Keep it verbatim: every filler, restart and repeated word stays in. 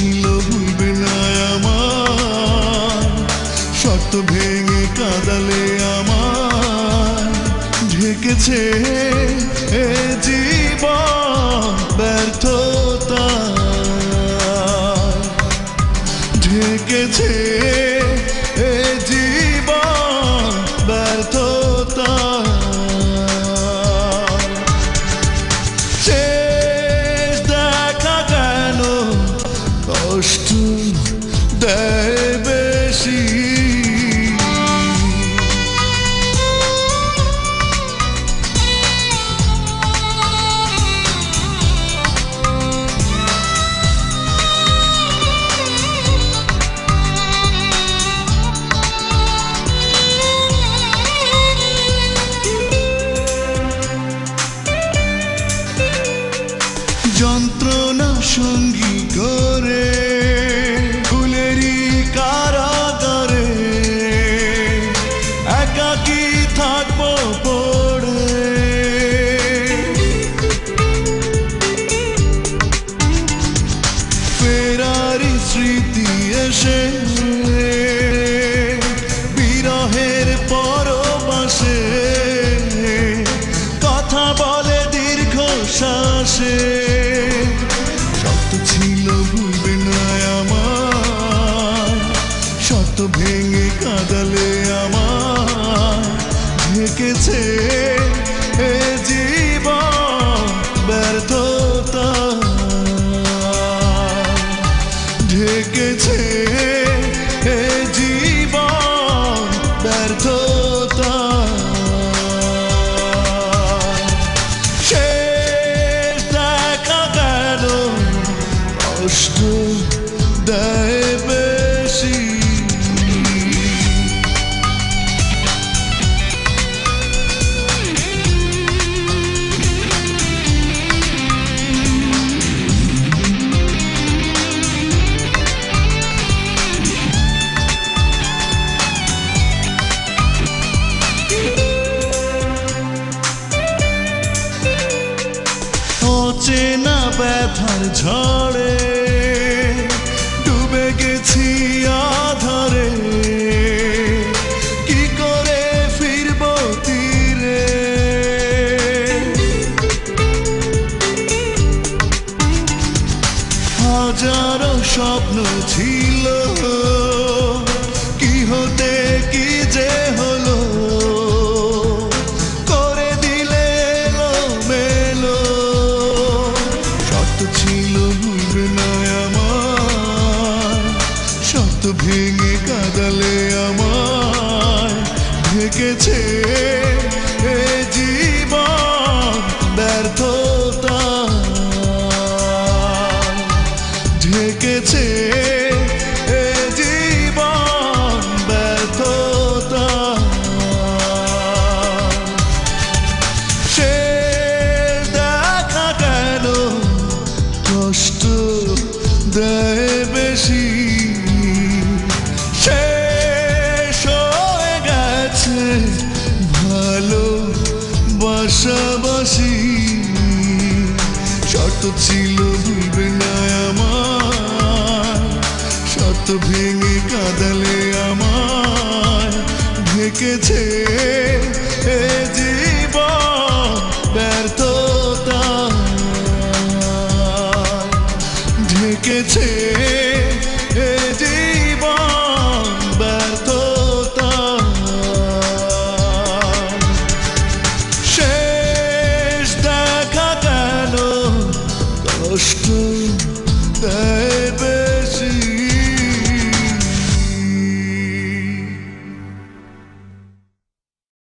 ছিল ভুলবে না আমার, শর্ত ভেঙে কাঁদালে আমার। ঢেকেছে এ জীবন ব্যর্থতা, ঢেকেছে এ জীবন ব্যর্থতা। শেষ দেখা কেন কষ্ট দেয় বেশি, যন্ত্রণা সঙ্গী করে ফুলেরই কারাগারে একাকী থাকবো পড়ে। ফেরারি স্মৃতি এসে বিরহের পরবাসে কথা বলে দীর্ঘ শ্বাসে। শর্ত ছিল ভুলবে না আমার, শর্ত ভেঙে কাঁদালে আমার। ঢেকেছে এ জীবন ব্যর্থতা, ঢেকেছে এ জীবন ব্যর্থতা। কষ্ট দেয় বেশি, অচেনা ব্যথার ঝড়ে ডুবে গেছি আধারে। কি করে ফিরব তীরে, হাজারো স্বপ্ন ছিল কি হতে কি যে হলো। করে দিলে এলো মেলো, শর্ত ছিল ভুলবে না আমার, শর্ত ভেঙে কাঁদালে আমার। ঢেকেছে এ জীবন ব্যর্থতা, ঢেকেছে এ জীবন ব্যর্থতা। শেষ দেখা কেন কষ্ট দেয় বেশি, শেষ হয়ে গেছে ভালো বাসাবাসি। শর্ত ছিল ভুলবে না আমার, শর্ত ভেঙে কাঁদালে আমার। ঢেকেছে এ জীবন ব্যর্থতা, ঢেকেছে